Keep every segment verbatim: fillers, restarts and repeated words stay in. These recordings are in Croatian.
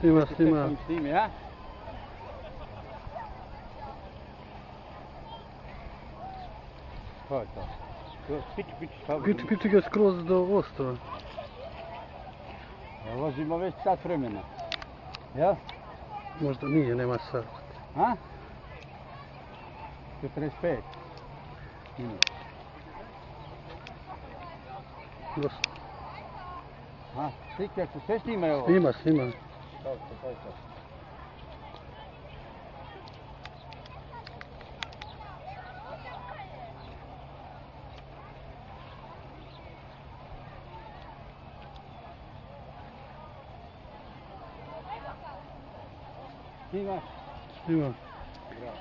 Snima, snima. Snimi, ja? To je to. Piči, piči, slabo. Piči, piči ga skroz do ostrova. Vozimo već sat vremena. Jel? Možda nije, nema sat. A? četrdeset pet. Dosta. A, slike se sve snimaju ovo? Snima, snima. To, to, to, to. Snimaš? Snima. Bravo.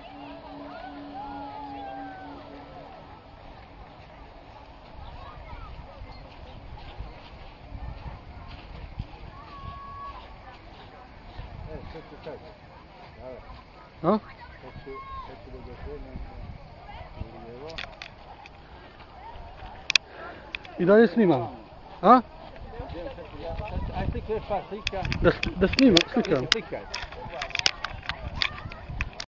E, što ću sad? Dale. A? Sad ću, sad ću da ga krenem u lijevo. I dalje snimam. A? Aj slikaj još par slika. Da, da snimam, slikam. Slikaj.